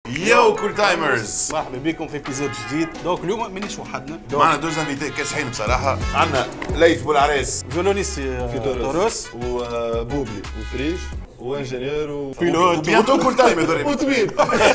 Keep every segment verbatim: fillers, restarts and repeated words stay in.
يو كول تايمرز، مرحبا بكم في ابيزود جديد. دونك اليوم مانيش وحدنا، معنا دوز انفيتي كاسحين بصراحه. عندنا ليث بولعريس فيولونيست في توروس، وبوبلي وفريش وانجينيور وبيلوت وبيانتو كول تايم يضرب وطبيب.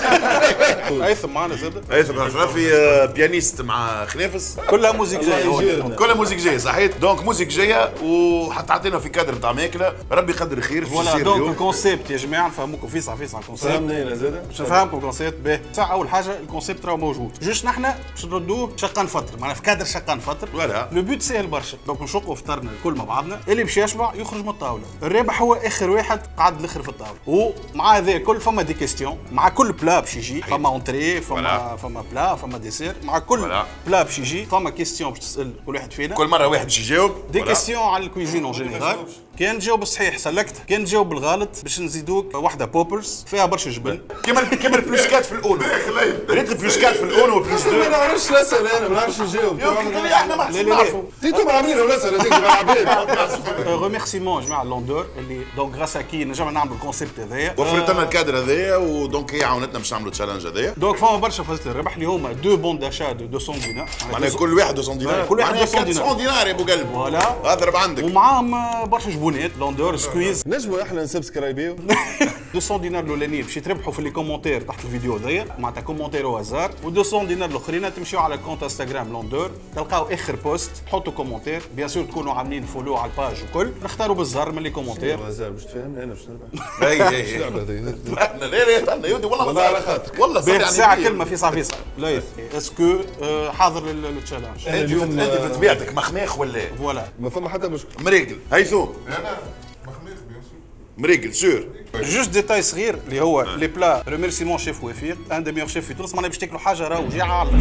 هيثم معنا زاد، هيثم الخرافي بيانيست مع خنافس. كلها موزيك جايه، كلها موزيك جايه صحيت. دونك موزيك جايه وحتى عطينا في كادر نتاع ماكله، ربي يقدر خير. فوالا دونك الكونسيبت يا جماعه نفهموكم فيصع فيصع الكونسيبت. فهمنا زاد باش نفهمكم الكونسيبت باهي. ساعه اول حاجه الكونسيبت راه موجود، جوست نحنا باش نردوه شقان فتره، معناها في كادر شقان فتره. فوالا لو بوت سهل برشا، دونك نشقوا فطرنا الكل مع بعضنا، اللي باش يشبع يخرج من الطاوله، الرابح هو اخر واحد قعد الاخر في الطاوله. ومع هذا الكل فما دي كيستيون، مع كل بلا باش يجي فما اونتري، فما فما بلا، فما ديسير، مع كل بلا باش يجي فما كيستيون باش تسال كل واحد فينا، كل مره واحد باش يجاوب دي كيستيون على الكويزين اون جينيرال. كان تجاوب صحيح سلكت، كان تجاوب بالغلط باش نزيدوك واحده بوبرز فيها برشا جبن. كيما كيما البلوس كات في الاونو، ريت البلوس كات في الاونو وبلوس دو. ما نعرفش الاسئله، انا ما نعرفش نجاوب. احنا ما نعرفوا انتم عاملين الاسئله هذيك مع العباد. ريميرسيمون جماعه لوندور اللي دونك غراس كي نجمنا نعملوا الكونسيبت هذايا، وفرت لنا الكادر هذايا، ودونك هي عاونتنا باش نعملوا التشالنج هذايا. دونك فما برشا فازت الربح اللي هما دو بون داشا دو مئتين دينار، معناها كل واحد مئتين دينار، كل واحد مئتين مئتين دينار يا ابو قلب. فوالا اضرب عندك. ومعاهم برشا جبونات لوندور سكويز. نجموا احنا نسبسكرايبيو مئتين دينار الاولانيين باش يتربحوا في لي كومونتير تحت الفيديو هذايا، معناتها كومونتير او هازار، و200 دينار الاخرين تمشيو على كونت انستغرام لوندور، تلقاو اخر بوست تحطوا كومونتير، بيان سور تكونوا عاملين فولو على الباج وكل، نختاروا بالزهر من لي كومونتير. هازار باش تفهمني انا باش نربح. اي اي اللعبه هذه لا لا لا يودي والله والله على خاطرك. والله باهي ساعه كلمه في صافيسا ليث، اسكو حاضر للتشالنج؟ اليوم انت في طبيعتك مخماخ ولا فوالا ما فما حتى مشكل. مريقل هيثم انا مخميخ بيان سور. مريقل سور. جوست ديتاي صغير اللي هو لي بلا ريميرسيمون شيف وفيق، ان دي ميور شيف في تونس، معناها باش تاكلوا حاجه راهو جاعه على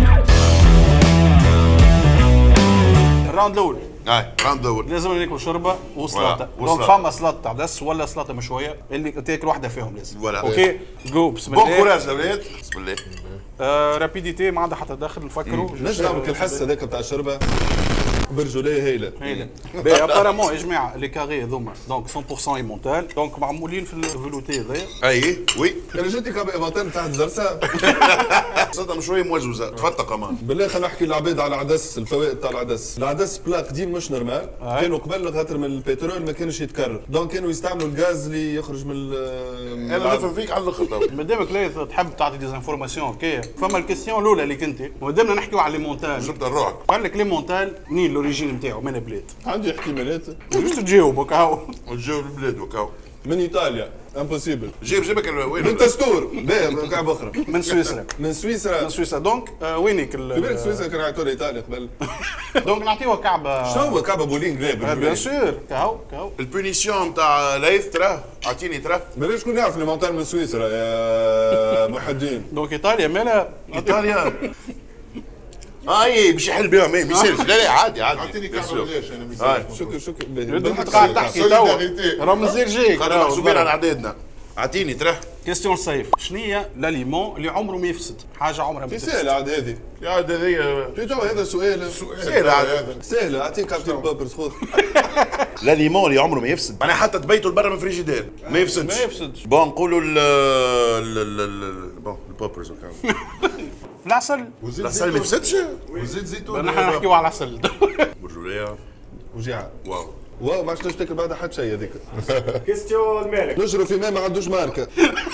الراوند الاول. اي راوند الاول لازم ناكلوا شوربه وسلطه، دونك فما سلطه تاع دس ولا سلطه مشويه، اللي تاكل واحده فيهم لازم. فوالا. اوكي جو بسم بون الله. كوراج الاولاد. بسم الله. آه رابيديتي ما عندها حتى داخل نفكروا. نجم نعمل الحس هذاك بتاع الشربه برجوليه هايله. هايله. باهي ابارامون يا جماعه لي كاري هذوما دونك مية بالمية ايمونتال، دونك معمولين في الفلوتي هذايا. اي وي انا جيتي كاب ايفونتال تاع الزرسه. صدق شويه موزوزه تفتق كمان. بالله خلينا نحكي للعباد على العدس، الفوائد تاع العدس. العدس بلا قديم مش نورمال، كانوا قبل خاطر من البترول ما كانش يتكرر، دونك كانوا يستعملوا الغاز اللي يخرج من. انا نفهم فيك على الاخر. مادامك ليث تحب تعطي ديزانفورماسيون هكايا، فما الكيستيون الاولى اللي كنتي ودمنا نحكيو على لي مونتال. جبت الروح. قال لك لي مونتال منين الاوريجين نتاعو من بلاد؟ عندي احتمالات. جوست تجاوبك هاو. وتجاوب البلاد وكاو. من ايطاليا امبوسيبل. جيب جيبك وين؟ من تستور باهي كعب اخرى. من سويسرا. من سويسرا. من سويسرا دونك آه وينك في بالك سويسرا كانوا يعيطوا ايطاليا قبل. دونك نعطيوها كعبه. شنو هو كعبه بولينغ غير؟ بيان سور كاو كاو. البونيسيون تاع ليث تراه اعطيني تراه. بلاش شكون يعرف لي مونتال من سويسرا يا محدين. دونك ايطاليا مالها ايطاليا. اي باش يحل بهم ما يصيرش. لا لا عادي عادي. اعطيني كعبه ليش انا مزيان. شكرا شكرا. انت قاعد تحكي توا راه مزير جايك. خلينا محسوبين على عددنا. اعطيني تراه. كيستيون الصيف، شنو هي لا ليمون اللي عمره ما يفسد؟ حاجه عمرها ما في تفسد. سهله عاد هذه. يا هذه تو هذا سؤال. سهل عاد. سهله اعطيك كابتن بابرز خذ. لا ليمون اللي عمره ما يفسد، انا حتى تبيته لبرا من الفريجيدير ما يفسدش. ما يفسدش. بون نقولوا ال ال ال بون البوبرز وكاو. العسل. العسل ما يفسدش. وزيت زيتون. نحن نحكيو على العسل. برجوليه وجيعه. واو واو ما عادش تاكل بعدها حتى شيء هذيك. كيستيون مالك. نجروا في ما ما عندوش ماركه.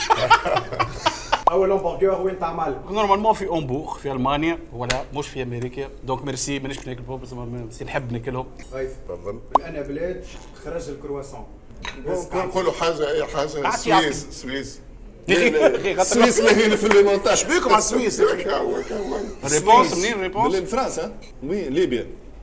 اول همبرجر وين تعمل؟ نورمالمون في امبوغ في المانيا ولا مش في امريكا، دونك ميرسي مانيش ناكل بوبرز بس نحب ناكلهم. طيب تفضل. من انا بلاد خرج الكرواسون. نقولوا حاجه اي حاجه أعطي أعطي. سويس سويس. سويس ماهين في المونتاج. بيكم على السويس. ريبونس منين ريبونس؟ من فرنسا وين ليبيا.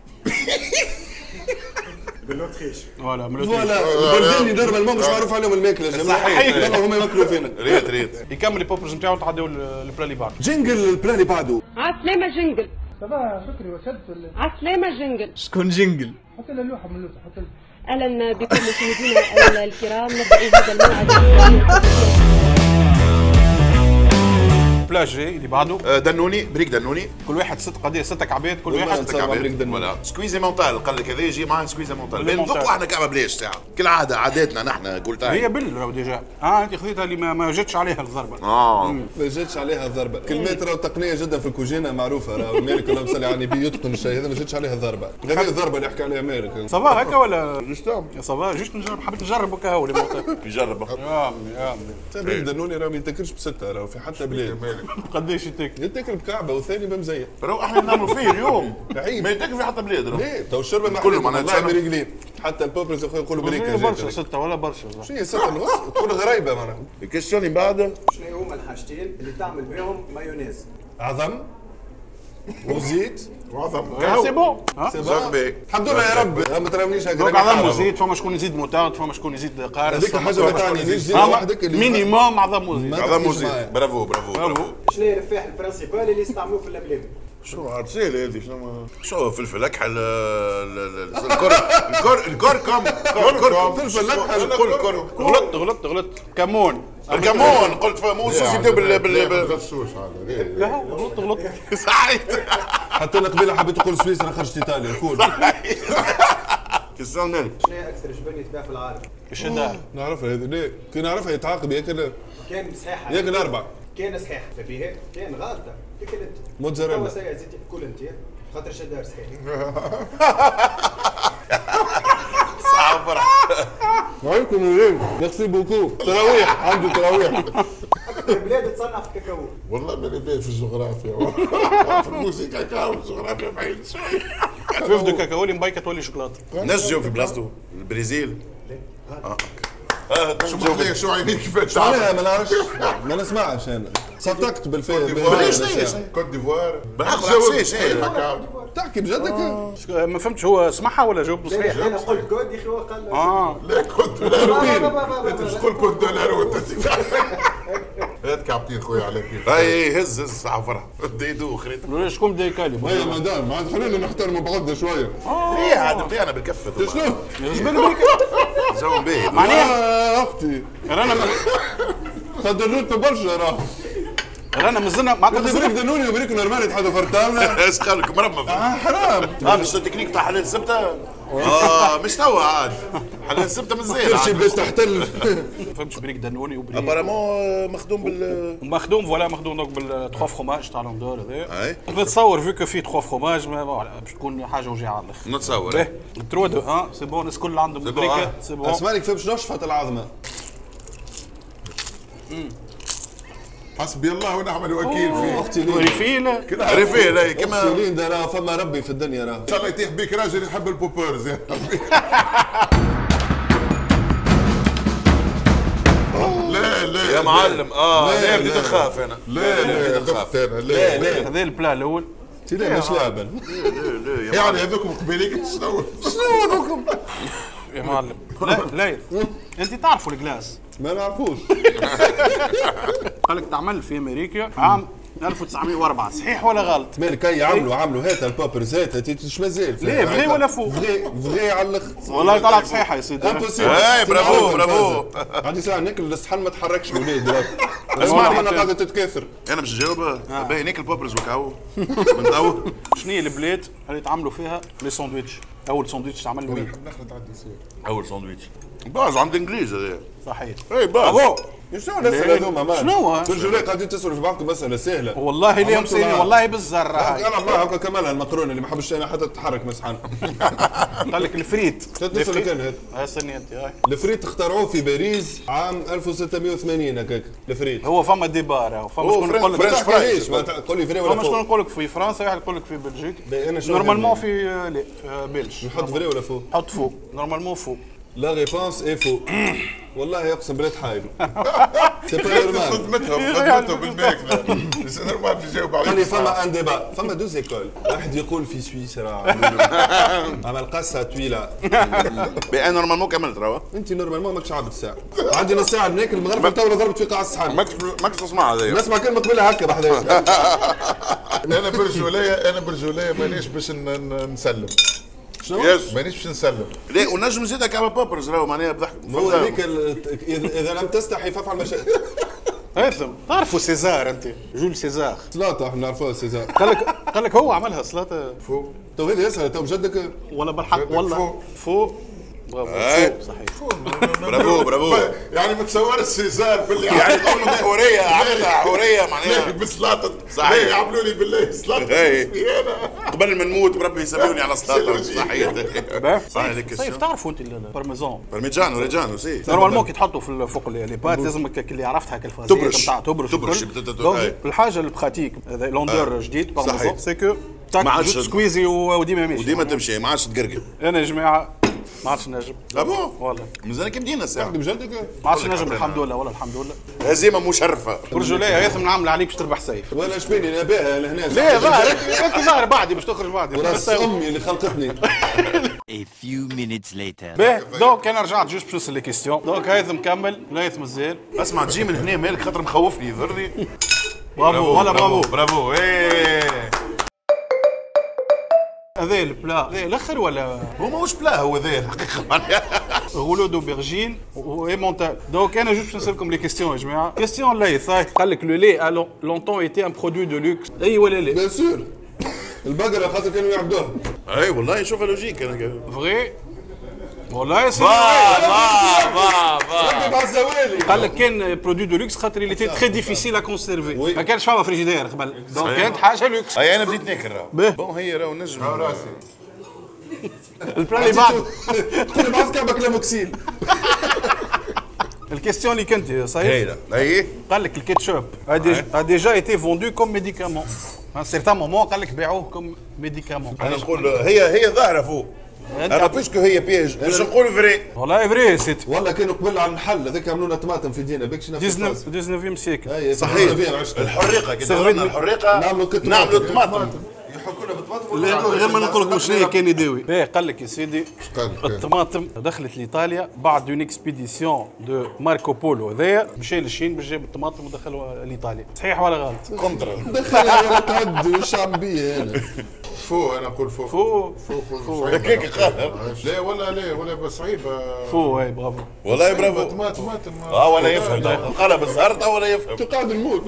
بالاوتريش. فوالا من فوالا البلدان اللي نورمالمون مش معروف عليهم الماكله جماعه. صحيح. هما ياكلوا فينا. ريت ريت. يكمل البوبرز نتاعو تعديو البلا اللي بعد. جنجل البلان اللي بعده. عسلامة جنجل. صباح شكري وشد ولا عسلامة جنجل. شكون جنجل؟ حط لها لوحه من اللوحه حط لها. أهلا بكم مشاهدينا الكرام، نبدأ هذا الموعد. البلا البلا جاي اللي بعده آه، دنوني بريك دنوني. كل واحد ست قضيه ست كعبات كل والله واحد نتصور كعبات. بريك دنوني. ولا سكويزي مونتال قال لك هذا يجي معاه سكويزي مونتال. اللي نذوقوا مونتال. احنا كعبه بلاش ساعه كالعاده عاداتنا نحن قلت هي بال راهو ديجا اه انت خذيتها اللي ما, ما جاتش عليها الضربه اه ما جاتش عليها ضربه، كلمات راهو تقنيه جدا في الكوجينه معروفه، راهو مالك اللهم صل على النبي يتقن الشيء هذا، ما جاتش عليها ضربه، هذه الضربه اللي يحكي عليها مالك. صافا هكا ولا ايش تعمل؟ صافا جيت نجرب حبيت نجرب هكا هو اللي مونتال. يجرب. يا عمي يا عمي بريك دنوني راهو ما يتاكلش بسته، راهو في حتى بلاد قداش يتاكل يتاكل بكعبه وثاني بمزيه. راهو احنا نعملوا فيه اليوم عيب. ما يتاكل في حتى بلاد راهو. ليه؟ تو الشربه ما كله كله معناها معناها تسلم. مريقلين، حتى البوبرز يقولوا بريكه برشا جات. ستة ولا برشا شو هي سته ونص؟ تكون غريبه معناها. الكيستيون اللي بعد شنو هما الحاجتين اللي تعمل بهم مايونيز؟ عظم وزيت. وعظم سي بون ها زغبي. الحمد لله يا رب ما تراونيش هكا. دوك عظم وزيت فما شكون يزيد موتارد فما شكون يزيد قارص هذيك حاجه ما تعنينيش، زيد فما وحدك اللي مينيموم عظم وزيت ما هذا مو تحكيش معايا. زيت. برافو برافو برافو. شنو هي الفاح البرانسيبال اللي يستعملوه في اللبلاب؟ شو عاد سهله هذه شنو شو فلفل اكحل الكر الكر الكركم كركم فلفل اكحل الكركم غلطت غلطت غلطت كمون الكمون قلت مو صوص يبداو بال بال غشوش هذا لا غلطت غلطت صحيت. حتى انا قبيله حبيت نقول سويسرا خرجت ايطاليا الكل. كيستيون ناني. شنو هي اكثر جبن يتباع في العالم؟ الشدار نعرفها هذه ليه؟ كي نعرفها يتعاقب ياكل كان صحيحه ياكل اربع. كان صحيح فبيه كان غلطه تاكل انت موتزاريلا. توا سيء زيت كل انت خاطر شدار صحيح. صعب فرح. وعليكم اليوم ميرسي بوكو. تراويح عنده تراويح. اكثر بلاد تصنع في الكاكاو. والله ماني باين في الجغرافيا في الموسيقى كاو الجغرافيا بعيد شوي. خفيف دو كاكاو اللي مبيكه تولي شوكولاته نسجوا في بلاصتو البرازيل. شو مخليه شو عينيك كيفاش معناها ما نعرفش ما نسمعش انا صدقت بالفعل. بلاش ليش؟ كوت ديفوار بالحق عكسيش تحكي بجدك. ما فهمتش هو سمعها ولا جاوبته صحيح انا قلت كود يا اخي هو قال اه لا كوت دولار انت مش تقول كوت دولار وانت هات كعبتين خويا على كيف. اي هز هز صعب فرح ديدو خريط. ولا شكون بدا يكالي هيا مدام عاد خلينا نحترموا بعضنا شويه. ليه عاد بدي انا بالكفه شنو؟ جو باهي. معناها اختي رانا خدرت برشا راه. رانا مازلنا معناتها بريك مازلنا دنوني وبريك نورمال يتحدوا فرتاونا. ايش خلك مرمى. اه حرام. اه مش التكنيك تاع حلال سبته. اه مش توا عاد حلال سبته مزيان. كل شيء باش تحتل. ما فهمتش بريك دانوني وبريك ابارامون مخدوم بال مخدوم فوالا مخدوم دونك بالتخوا فروماج تاع لوندور هذا اي نتصور فيك في تخوا فروماج ما فوالا باش تكون حاجه وجيعه على الاخر نتصور. باهي تروا دو ان سي بون الناس الكل عندهم بون، بريكه آه. سي بون اسمعني كيف باش نشفط العظمه. حسبي الله ونعم الوكيل فيه. اختي لين ريفيل ريفيل هي اختي كما لين ده راه فما ربي في الدنيا راه. ان شاء الله يتيح بيك راجل يحب البوبرز يا ربي. لا لا يا معلم اه لا، لا بديت لا. نخاف انا. لا لا دخت انا لا لا هذا البلا الاول تي لا مش لعبا. يعني هذوكم قبيليك شنو يا معلم لا لا انت تعرفوا الجلاس ما نعرفوش. قال لك تعمل في امريكا عام ألف وتسعمية وأربعة صحيح ولا غلط؟ مالك هي عملوا عملوا هات البوبرز هات تيش مازال. ليه فغي ولا فو؟ فغي فغي على الاخر. والله طلعت صحيحه يا سيدي اي برافو برافو. غادي ساعه ناكل الصحن ما تحركش الولاد. اسمعني، انا قاعده تتكاثر. انا باش نجاوب باهي ناكل بوبرز وكاو من تو. شنو هي البلاد اللي تعملوا فيها لي ساندويتش؟ اول ساندويتش تعمل وين؟ نحن تعدي سير اول ساندويتش باز عند انجليز هذا. صحيح اي باز شنو الاسئله هذوما مان؟ شنو؟ ترجعوا قاعدين تسالوا في بعضكم مساله سهله. والله اليوم عملتوا سيني معاه. والله بالزر هاي. انا الله هكا كمالها المقرونه اللي ما حبش انا حتى تتحرك من الصحن. قال لك الفريت تدخل كان هذا. هاي سني انت هاي الفريت اخترعوه في باريس عام ألف وستمية وثمانين هكاك الفريت. هو فما ديبار هو فما هو شكون فرنش- يقول لك فرنش ما فرايز. تحكيليش ما تقول لي فري فما ولا شكون فوق. يقول لك في فرنسا واحد يقول لك في بلجيك باهي أنا شنو نورمالمون نعمل؟ في لا في بلج نحط فري ولا فوق؟ حط فوق نورمالمون فوق لا ريبونس اي فوق. والله يقسم بالله تحايل. سي با نورمال. خدمتهم خدمتهم بالماكله بس نورمال باش يجاوب قال لي عليك فما ان ديبا فما دوز ايكول واحد يقول في سويسرا عمل قصه طويله. بان نورمالمون كملت راه انت نورمالمون ماكش عابد الساعه. عندي نص ساعه ناكل المغرب تو ضربت في قاع الصحن. ماكش ماكش تسمع هذايا. نسمع كلمه قبلها هكا بحذايا. انا برجوليه انا برجوليه مانيش باش ن- ن- نسلم شنو؟ يس مانيش باش نسلم لا ونجم نزيدها كعبه بوبرز راهو معناها بضحك. هو هذيك ال- اذا إذا لم تستحي فافعل ما شئت. هيثم تعرفوا سيزار انت جول سيزار سلاطه احنا نعرفوها سيزار. قال لك قال لك هو عملها سلاطه فوق تو هذه يسأل تو جدك ولا بالحق والله فوق. فوق برافو إيه. فوق صحيح برافو برافو يعني متصور السيزار باللي يعني الام حوريه عملها حوريه ليه معناها بسلاطه صحيح. ليه يعملوا لي بالله سلاطه إيه. انا قبل ما نموت بربي يسميوني على سلاطه صحيح صحيح صيف لك صيف تعرفوا انت البارميزان برميجانو ريجانو سي نورمالمون كي تحطوا في ال- فوق لي بات لازم هكا اللي عرفت هكا الفازيه تبرش. نتاع تبرش تبرش. الكل. بت- بت- دونك أي. الحاجه البراتيك هذا لوندور جديد بارميزان صحيح. سي كو ما تاك عادش- جوست سكويزي و- وديما ماشي وديما تمشي ما عادش تقرقل انا يا جماعه ما عادش نجم ابو والله مازال كي بدينا ساعه بجدك ما عادش نجم الحمد لله والله الحمد لله هزيمه مشرفه برجوليه هيثم نعمل عليك باش تربح سيف وانا شبيني انا باها لهنا ليه ظاهر انت ظاهر بعدي باش تخرج بعدي وراس امي اللي خلقتني. A few minutes later. باهي دونك انا رجعت جوست باش نسال لي كيستيون دونك هيثم كمل لا هيثم مازال اسمع تجي من هنا مالك خاطر مخوفني يضرني برافو والله برافو برافو ايه هذا البلا هذا الاخر ولا هو ماهوش بلا هو ذا الحقيقه غولو دوبرجين وايمونتال دونك انا جوست باش نسالكم لي كيستيون يا جماعه كيستيون لايث قال لك لو لي ا لونتون ايتي ان برودوي دو لوكس اي ولا لا بيان سور البقره خاطر كانوا يعبدوها. اي والله شوفها لوجيك انا فغي والله سي با با با مع الزوالي قال لك كان برودوي دو لوكس خاطر اللي تي تري ديفيسيل ا كونسيرفي ما كانش فما فريجيدير قبل دونك كانت حاجه لوكس اي انا بديت ناكل راهو باهي. بون هي راهو نجم راسي البلان اللي بعد تقول بعض كعبك لاموكسيل. الكيستيون اللي كنت هي صحيح لا اي قال لك الكيتشوب a déjà été vendu comme médicament à un certain moment قال لك باعوه كوم ميديكامون انا نقول هي هي ظاهره فوق انا بيسكو هي بيج باش نقول فري والله فري سيت والله كانوا قبل على المحل هذاك عملوا لنا طماطم في دينا بكش نفس الفاز. تسعطاشر سيكل اي صحيح عشت الحريقه كي دورنا الحريقه نعملوا كت نعملوا الطماطم يحكوا لنا بالطماطم غير ما نقول لكم شنو كان يداوي باهي قال لك يا سيدي قال لك. الطماطم دخلت لايطاليا بعد اون اكسبيديسيون دو ماركو بولو هذايا مشى للشين باش جاب الطماطم ودخلوها لايطاليا صحيح ولا غلط؟ كونترا دخلها تعد الشعبيه هنا. فوق انا نقول فوق فو فوق فوق هكاك قال لا ولا لا ولا بس صعيبه فو هاي برافو والله برافو طماطم طماطم اه ولا يفهم قال بالزهر تو ولا يفهم قاعد نموت.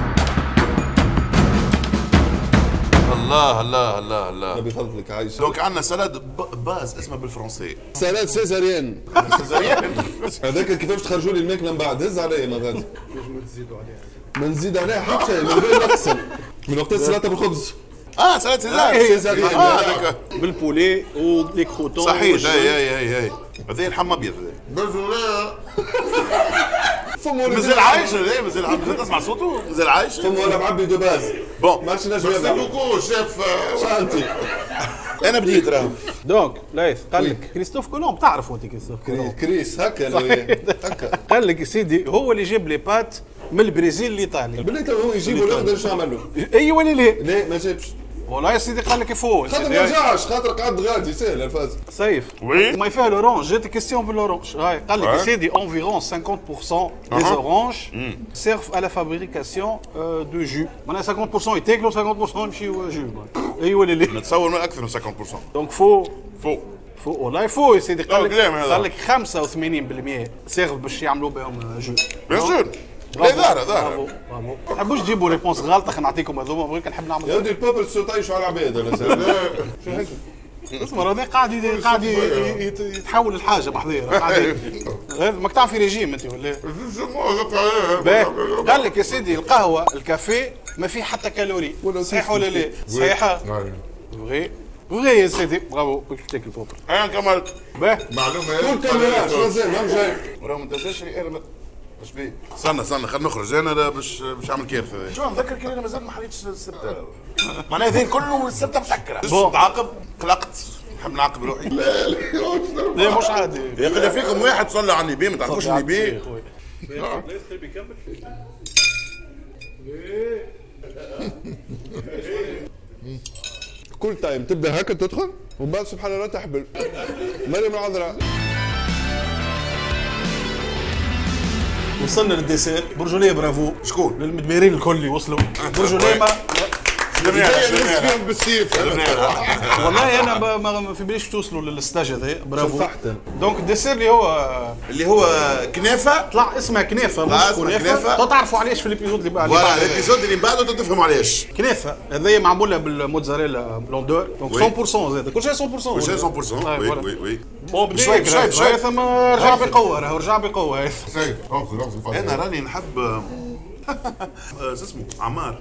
الله الله الله الله بفضلك عايشه. دونك عندنا سلاد ب- باز اسمه بالفرنسي سلاد سيزاريان هذاك كيفاش تخرجوا لي الماكله من بعد هز عليا ما غادي ما نزيد عليها حتى شيء من غير نقسم من وقت السلطه بالخبز. اه سلاد سيزار سيزاريان. اه هذاك بالبولي ولي كروتون صحيح اي اي اي اي هذا الحم ابيض بزولا فمو مازال عايش هذا مازال عايش مازال تسمع صوته مازال عايش فمو ولا معبي دو باز بون ما عادش نجم ميرسي يلعب. بوكو شيف شانتي انا بديت راهو دونك لايث قال لك كريستوف كولوم تعرفوا انت كريستوف كولوم كريس هكا أنا وياه. هكا قال لك يا سيدي هو اللي جاب لي بات من البرازيل لايطاليا بالله تو هو يجيبوا الاخضر شو عمل له؟ اي ولا لا لا ما جابش والله يا سيدي قال لك يفوز خاطر ما رجعش خاطر قعد غادي سهل الفاز. سيف وي. ما يفيها لورانج جات كيستيون بالاورانج هاي قال لك يا سيدي environ cinquante pour cent des oranges servent à la fabrication euh, de jus معناها cinquante pour cent يتاكلوا cinquante pour cent يمشيوا جو اي ولا لا نتصور من اكثر من خمسين بالمئة دونك فو فوق فو والله يفو يا سيدي قال لا، لك كلام هذا. قال لك خمسة وثمانين بالمئة سيرف باش يعملوا بهم جو بيان سور لا ظاهره برافو ظاهره برافو ما تحبوش تجيبوا ريبونس غلطه خلينا نعطيكم هذوما بغيت نحب يا نعمل ودي البوبل سو طايشوا على العباد ولا سهل. اسمع راه قاعد ي- قاعد ي- ي- يت- يتحول الحاجه بحذير قاعد هذا ماك تعرف في ريجيم انت ولا باهي قال لك يا سيدي القهوه الكافيه ما فيه حتى كالوري صحيح ولا لا؟ صحيحه فغي فغي يا سيدي برافو كنت تاكل فوق انا كملت باهي معلومه كل كاميرات مازال ما جاي. وراه ما تنساش انا اش بيه استنى استنى خلينا نخرج انا لا باش باش نعمل كارثه شو نذكر كي انا مازال ما حليتش السبته معناها ذين كله السبته مسكره بون. تعاقب قلقت نحب نعاقب روحي لا مش عادي يا اخي فيكم واحد صلى على النبي ما تعرفوش النبي كل تايم تبدا هكا تدخل ومن بعد سبحان الله تحبل مريم العذراء. وصلنا للديسير برجوليه برافو شكون؟ للمدمرين الكل اللي وصلوا برجوليه ما فيهم بالسيف. والله انا ما- ما ما في باليش توصلوا للستاج هذا. برافو. شفحت. دونك الديسير اللي هو اللي هو كنافه. طلع اسمها كنافه آه، مش اسمها كنافه. كنافة. تو تعرفوا علاش في الابيزود اللي بعد. اللي فوالا بعد- الابيزود اللي بعده تفهموا علاش. كنافه هذه معموله بالموتزاريلا بلوندور دونك وي. مية بالمية زاد كل شيء مية بالمية. وشي مية بالمية. آه، وي فوالا. وي وي. بون بدي شوي- شوي- شوي. ثم رجع بقوه راهو رجع بقوه هذا. سيف اخذ اخذ انا راني نحب آه، شو اسمه عمار.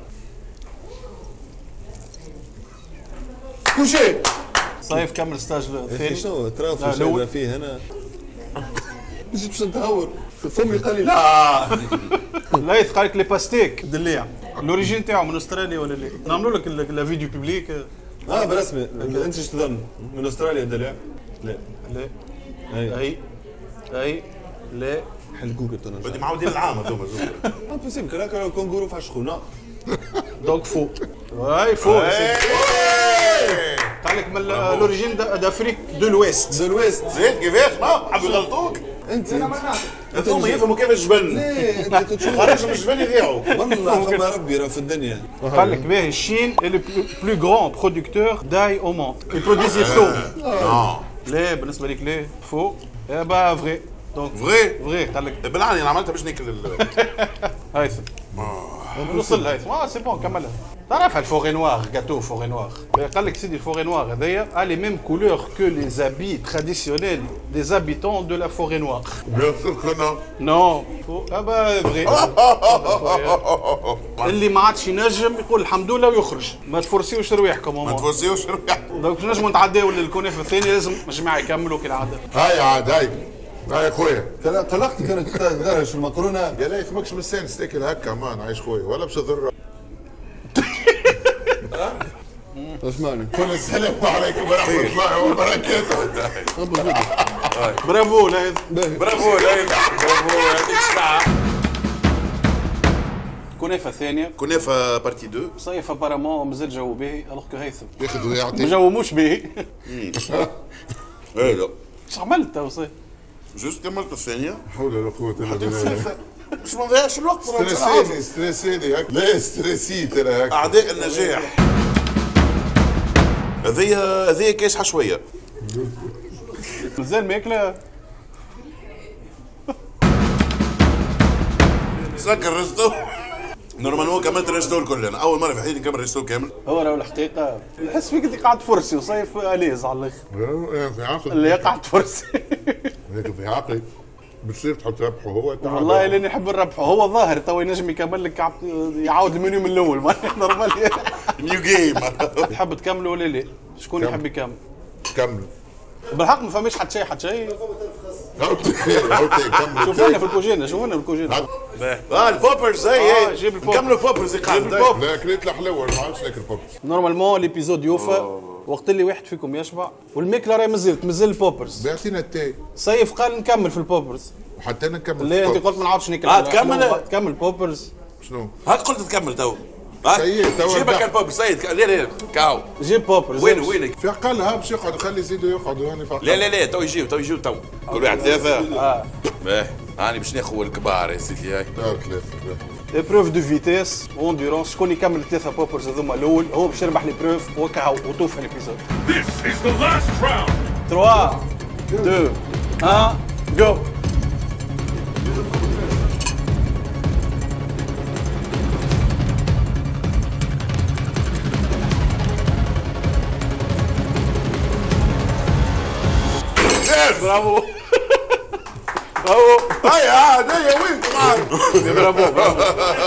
كل شيء. صيف كمل ستاج اخي الثاني. شنو ترى لا، في لو- شيء فيه هنا. مش باش نتهور. فمي قال لي لا. لايث قال لك لي باستيك دليع الاوريجين تاعو من استراليا ولا لا؟ نعملوا لك ال- لا فيديو بيبليك. اه بالرسمي انت ايش تظن؟ من استراليا دلع؟ لا. لا اي اي اي لا حل جوجل بدي تنجم. معودين العام هذوما زوما. امبوسيبل كان كونغورو فاش خونا. دونك فو واي فو قال لك من ال- الاوريجين دا- دافريك دو الويست. ذا الويست. زيد كيفاش ما حبوا يغلطوك. انت هذوما يفهموا كيف الجبن. ايه انت تشوف خرج من الجبن يذيعوا. والله فما ربي راه في الدنيا. قال لك باهي الشين est le plus- plus grand producteur d'ail au monde. يبروديزي الثوم. اه لا بالنسبه لك لا فو. ايه با فغي دونك فغي. فغي قال لك بالعاني انا عملتها باش ناكل ال- هيثم. وصل هيثم اه سي بون كملها. تعرف الفوري نوار جاتو فوري نوار. قال لك سيدي الفوري نوار هذايا a les mêmes couleurs que les habits traditionnels des habitants de la forêt noire. بيان سور كنا نو ابا فغي. اللي ما عادش ينجم يقول الحمد لله ويخرج ما تفرسيوش رواحكم ما هما. تفوزيوش رواح. دونك نجموا نتعداو للكنافه الثانيه لازم الجماعه يكملوا كالعاده. هاي عاد هاي هاي خويا. قلقت كانت تدرج في المقرونه. يا ليث ماكش مستانس تاكل هكا مان عايش خويا ولا باش تضر. اش معنى؟ كل السلام عليكم ورحمه الله وبركاته. برافو لايف. برافو لايف. برافو هذيك الساعه. كنافه ثانيه كنافه بارتي اثنين. صيف ابارامون مازال جو باهي الوغ كو هيثم ياخذ ما ويعطي. جو مش باهي. ايه لا اش عملت تو صيف؟ جوست كملت الثانيه. حول ولا قوه الا بالله. مش ما نضيعش الوقت. ستريسيني ستريسيني هكا. لا ستريسيت انا هكا. اعداء النجاح. هذه هذه كاس حشويه. مازال ماكله. سكر ريستو. نورمالمون كملت ريستو الكل انا اول مره في حياتي نكمل ريستو كامل. هو راهو الحقيقه نحس فيك اللي قاعد فرسي وصيف اليز على الاخر في عقل. اللي قاعد فرسي. هيك في عقل. بتصير تحط ربحه هو تعال. والله اللي نحب الربح هو ظاهر تو ينجم يكمل لك عب- يعاود المنيو من الاول ما نورمال. نيو جيم. تحب تكملوا ولا لا؟ شكون يحب يكمل؟ كمل. بالحق ما فماش حتى شيء حتى شيء. عاودتي عاودتي كمل. شوفونا في الكوجينه شوفونا في الكوجينه. اه البوبرز هي آه، هي جيب البوبرز. نكملوا البوبرز جيب البوب. لا كليت الحلاوه ما عادش ناكل بوبس. نورمالمون ليبيزود يوفى وقت اللي واحد فيكم يشبع والماكله راهي مازالت مازال البوبرز. بيعطينا التاي صيف قال نكمل في البوبرز. وحتى انا نكمل. لا انت بوبس. قلت ما نعاودش ناكل. آه، تكمل؟ تكمل بوبرز. شنو؟ هاك قلت تكمل تو. هاك سيد، تو جيبك ربحت. البوب سيد. لا لا كاو. جيب بوبرز. وين وينك؟ في عقلها باش يقعدوا خلي يزيدوا يقعدوا هاني في لا لا لا تو يجيو تو يجيو تو. كل واحد ثلاثه. اه باهي هاني باش ناخذ الكبار يا سيدي هاي. لا ثلاثه. ايبروف دو فيتيس واندورونس شكون يكمل الثلاثه بوبرز هذوما الاول هو باش يربح ليبروف وكاو وطوف الابيزود. This is the last round. ثلاثة اثنين واحد جو. برافو برافو. هاي عاد هي وين كمان. برافو برافو.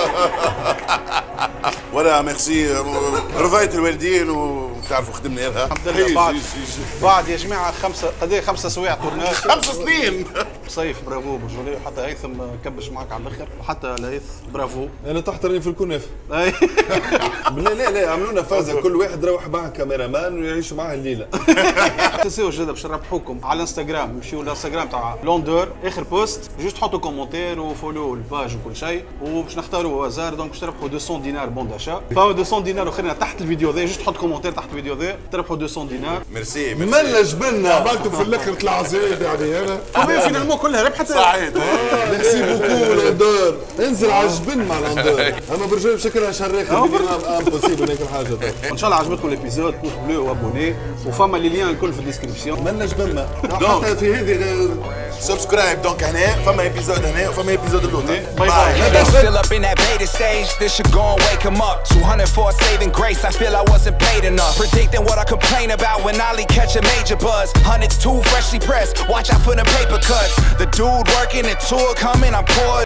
ولا ميرسي رضاية الوالدين وتعرفوا خدمنا لها. الحمد لله بعد بعد يا جماعه خمسه قد ايه خمسه سوايع طورناج. خمس سنين. صيف برافو برجولي وحتى هيثم كبش معك على الاخر وحتى ليث برافو. انا تحترني في الكنافه. أي. بالله لا لا عملوا لنا فازه كل واحد يروح معاه كاميرا مان ويعيشوا معاه الليله. ما تنساوش زاد باش نربحوكم على الانستغرام مشيو للانستغرام تاع لوندور اخر بوست جوست حطوا كومونتير وفولو الباج وكل شيء وباش نختاروا هزار دونك باش تربحوا مئتين دينار بون داشا. فما مئتين دينار اخرين تحت الفيديو هذا جوست حط كومونتير تحت الفيديو ذا تربحوا مئتين دينار. ميرسي ملا ميرسي جبنا عملته في الاخر طلع زايد يعني انا فما فينالمون كلها ربحت. صحيح. ميرسي بوكو لاندور. انزل على الجبن مع لاندور. اما برجع بشكل شراخ امبوسيبل هيك الحاجه. ان شاء الله عجبتكم الابيزود بوش بلو وابوني وفما لي ليان الكل في الديسكريبسيون. ملا جبنا حتى في هذه سبسكرايب دونك هنا فما ايبيزود هنا وفما ايبيزود اللوطه. باي باي. Niggas still up in that beta stage. This should go and wake 'em up. two hundred for saving grace. I feel I wasn't paid enough. Predicting what I complain about when Ollie catch a major buzz. Hundreds too freshly pressed. Watch out for the paper cuts. The dude working, the tour coming. I'm poor.